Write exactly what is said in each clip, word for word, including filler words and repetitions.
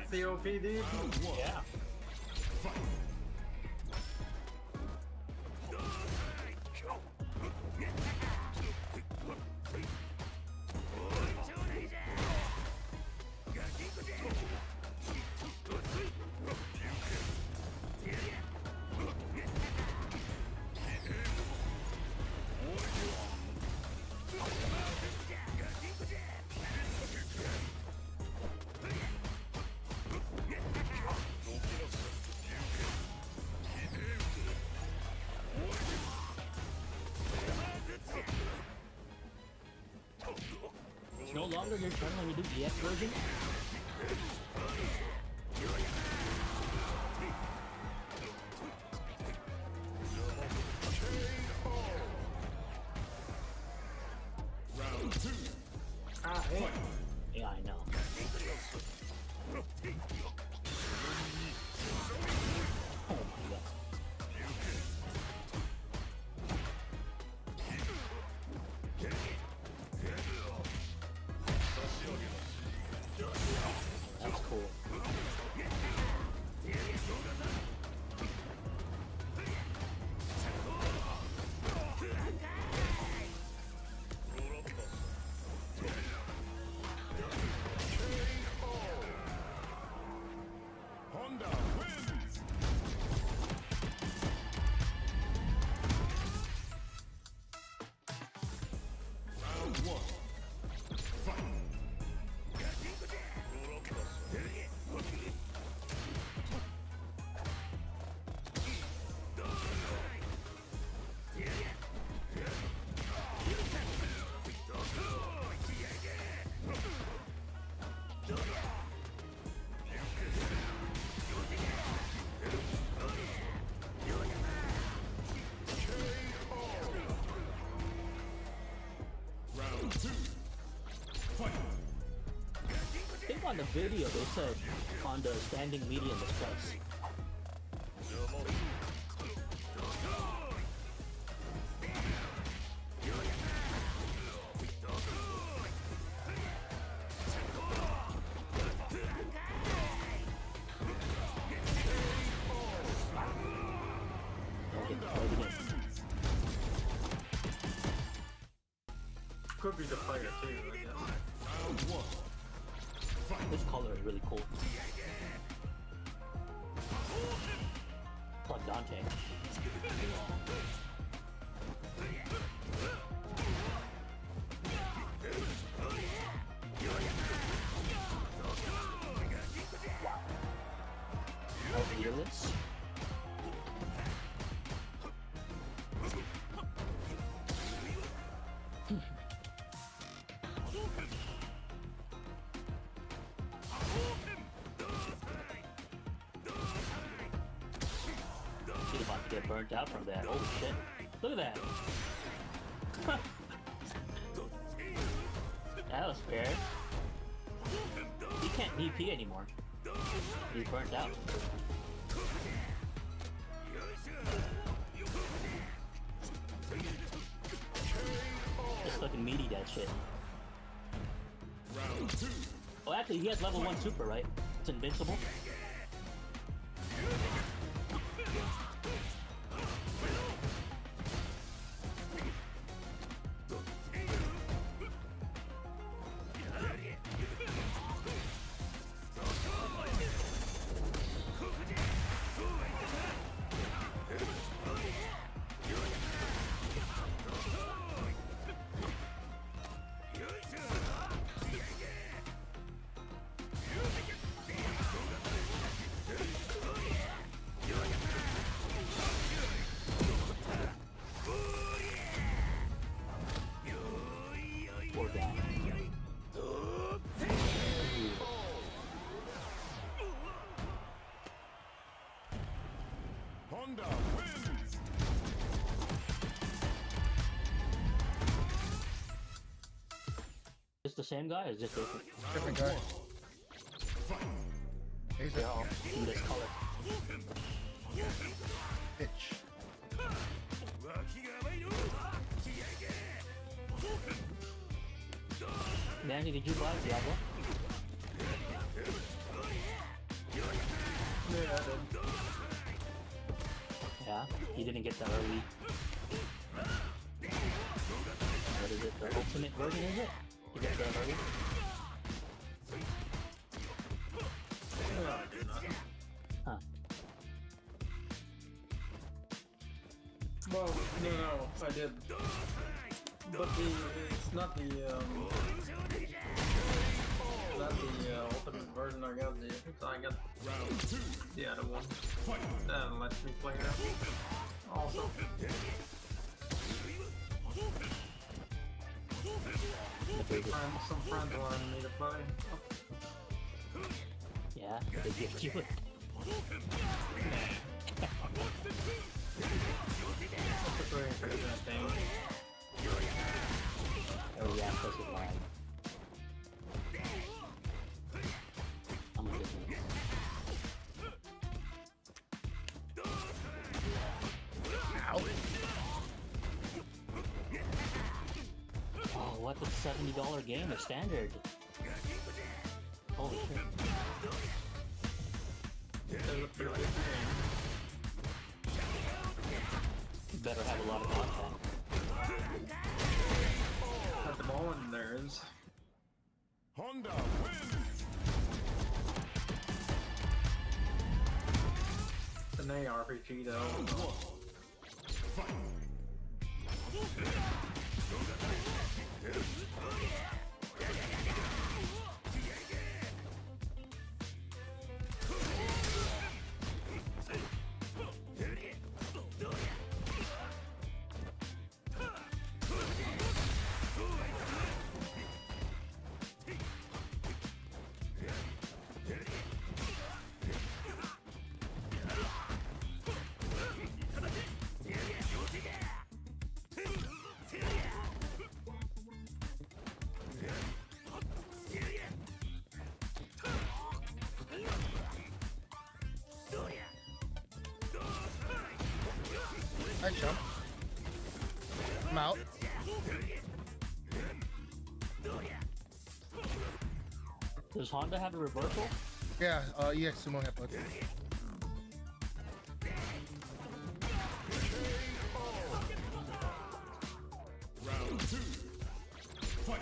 That's the O P, dude. Yeah. It's no longer your turn when you do E X version. Round two. Ah, hey. Yeah, I know. Oh my god. That's cool. Honda wins! Round one. Fight! Round two. Fight! I think on the video they said on the standing medium is plus. Could be the player too, I guess. Round one. Fight! This color is really cool. Plug Dante. Wow. Fearless. She's about to get burnt out from that. Oh shit. Look at that. That was fair. He can't D P anymore. He's burnt out. Just looking meaty, that shit. Round two. Oh, actually, he has level one super, right? It's invincible. Or down. Honda wins! Is the same guy or is this different? Different guy. He's They're a all in this color. bitch. Manny, did you buy Diablo? Yeah, I did. Yeah, you didn't get the early. What is it? The ultimate version, is it? You got the early? No, I did not. Huh. Well, no, no, I did. But the it's not the um, not the uh, ultimate version. I got the I got Round two. the other one. Fight. That lets me play that. Also, The biggest. friends, some friends wanted me to play. Yeah, they gift you it. That's a very interesting thing. Oh yeah, plus it's lag. Oh my goodness. Ow. Oh, what the seventy dollar game? A standard. Holy shit. It's a pretty good game. You better have a lot of content. At the moment, there is. Honda wins. It's an A R P G though. One. Fight. I jump. I'm out. Does Honda have a reversal? Yeah, uh, E X Sumo headbutt. Round two. Fight.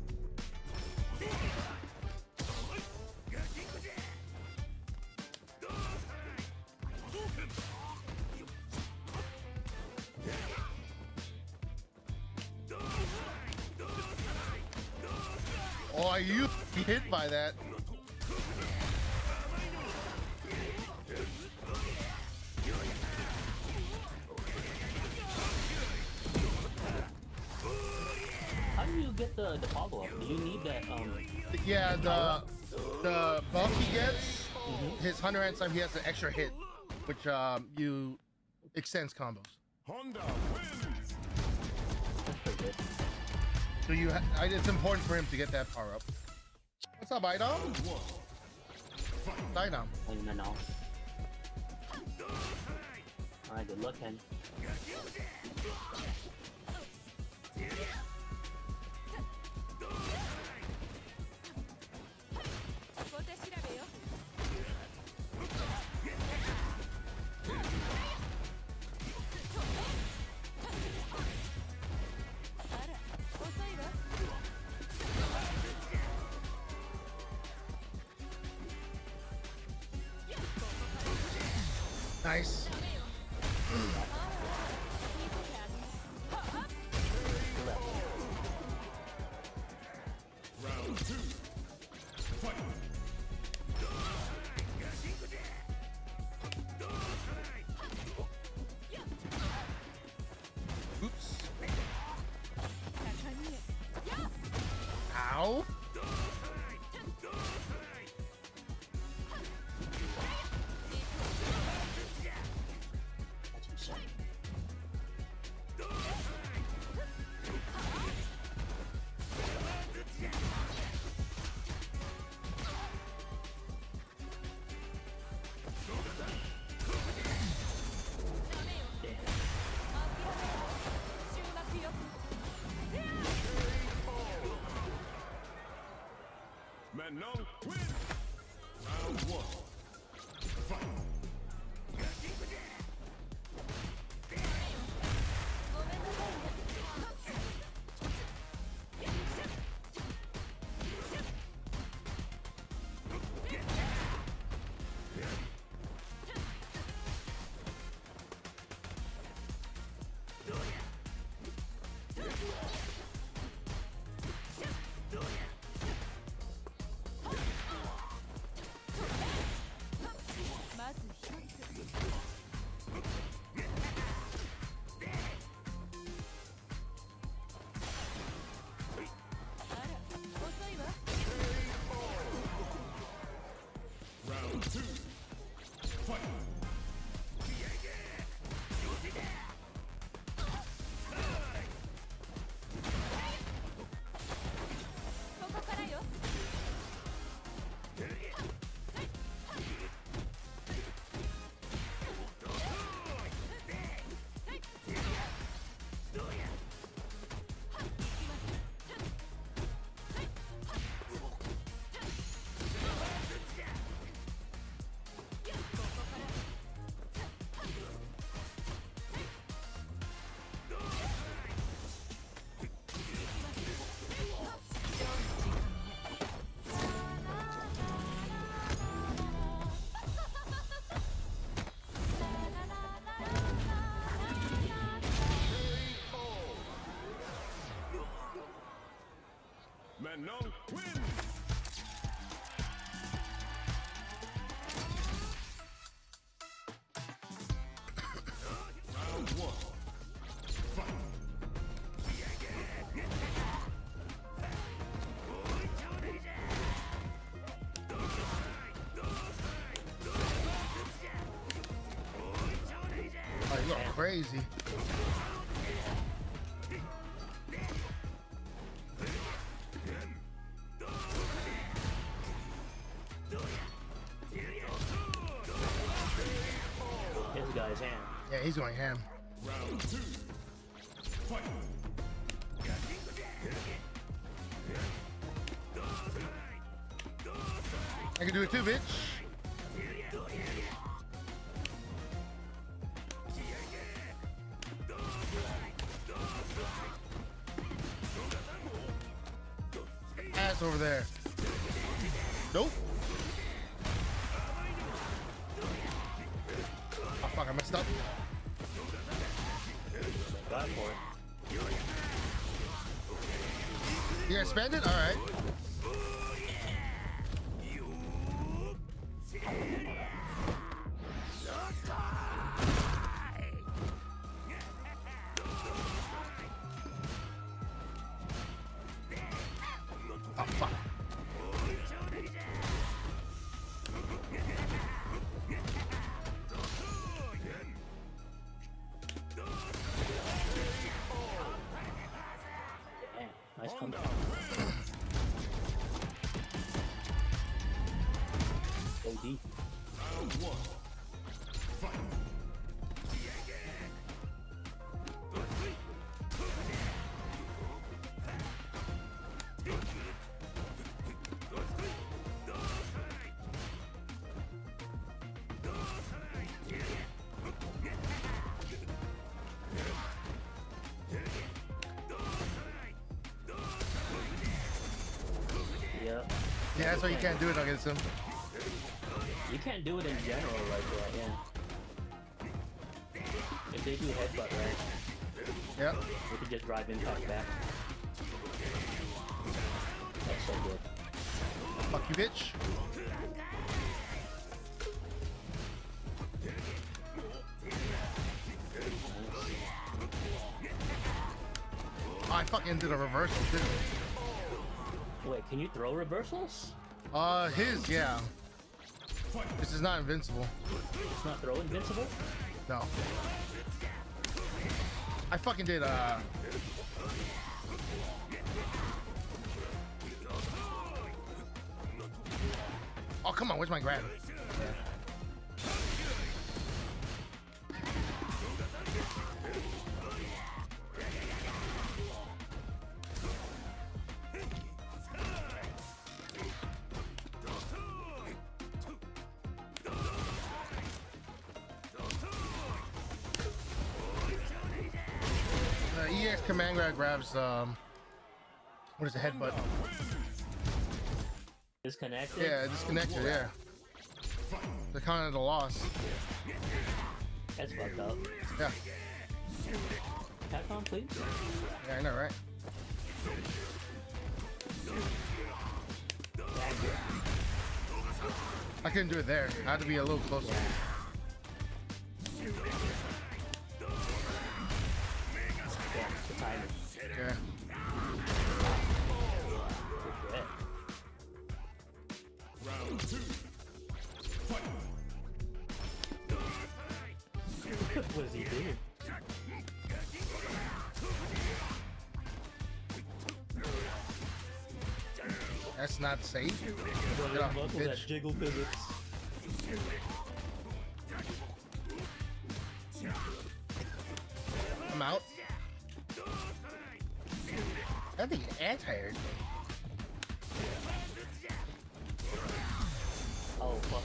Oh, are you hit by that? How do you get the, the follow up? Do you need that um Yeah, the the buff he gets, his one hundred time he has an extra hit, which um you extends combos. Honda wins. that's pretty good. So you, ha I, it's important for him to get that power up. What's up, Idom? One. Fight. Idom. I don't know. Alright, good luck, Ken. Nice. Round two. Fight. Oops. Ow. That's insane. Manon wins. Round one. Fight. Manon wins. Round one. Fight. Oh, you're going crazy. This guy's ham. Yeah, he's going ham. Round two. Fight. I can do it too, bitch. Ass over there. Nope. Oh fuck, I messed up. Got for it. You gonna spend it? Alright. Oh fuck. Damn, nice comeback. O D. Round one. Fight. Yep. Yeah, that's why you can't do it against him. You can't do it in general like that, yeah. If they do headbutt right, Yep. we can just drive impact back. That's so good. Fuck you, bitch. Oh, I fucking did a reversal too. Wait, can you throw reversals? Uh, his, yeah. This is not invincible. It's not throw invincible? No. I fucking did, uh... Oh, come on, where's my grab? The E X command grab grabs, um... what is the headbutt? Disconnected? Yeah, disconnected, yeah. They're kind of the loss. That's fucked up. Yeah. Capcom, please? Yeah, I know, right? I couldn't do it there. I had to be a little closer. Yeah, it's the timing. Yeah. Regret. Round two. Fight. What does he do? That's not safe. What Get off, muscles bitch. that jiggle physics? I'm out. I think I'm tired. Oh, fuck.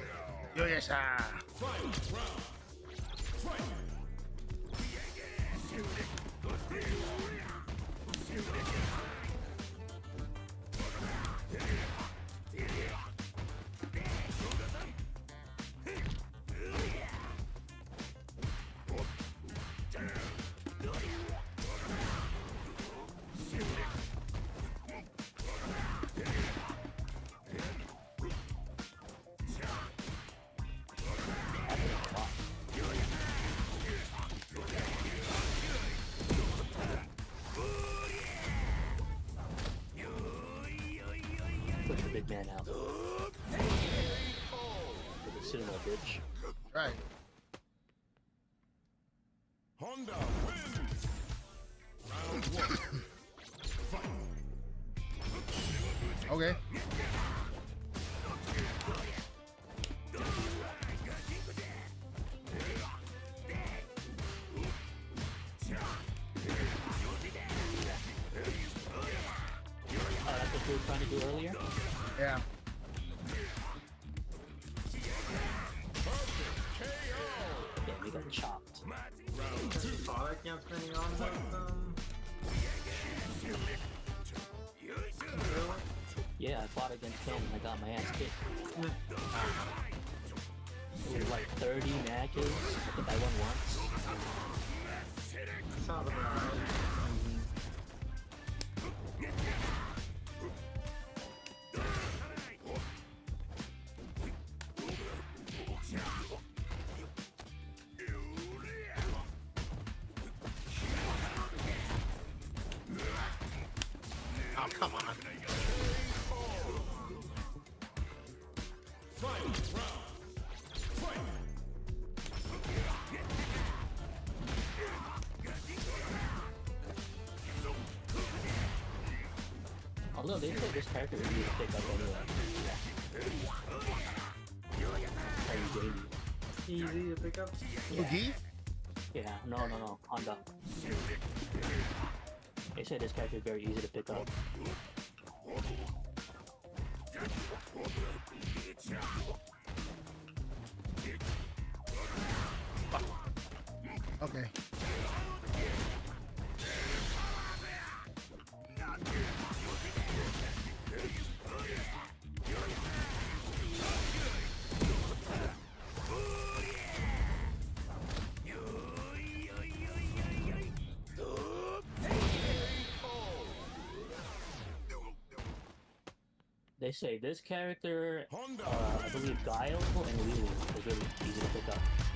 Yo, yes, ah. Fight round. Fight. big man out. With the sumo, bitch. Right. Honda wins. Round one. Fight. Okay. Oh, that's what we were trying to do earlier? Yeah. Yeah, we got chopped. Round two. Thought I can't spending on that, um... Really? Yeah, I fought against him and I got my ass kicked. It was like thirty matches. I think I won once. Sounds about right. Oh, come on. Final round. Fight. Although they say this character is easy to pick up anyway. Very gamey. Easy to pick up. Boogie? Yeah, no, no, no, Honda. They say this character is very easy to pick up. Okay. They say this character, Honda uh, I believe Guile and Lily is really easy to pick up.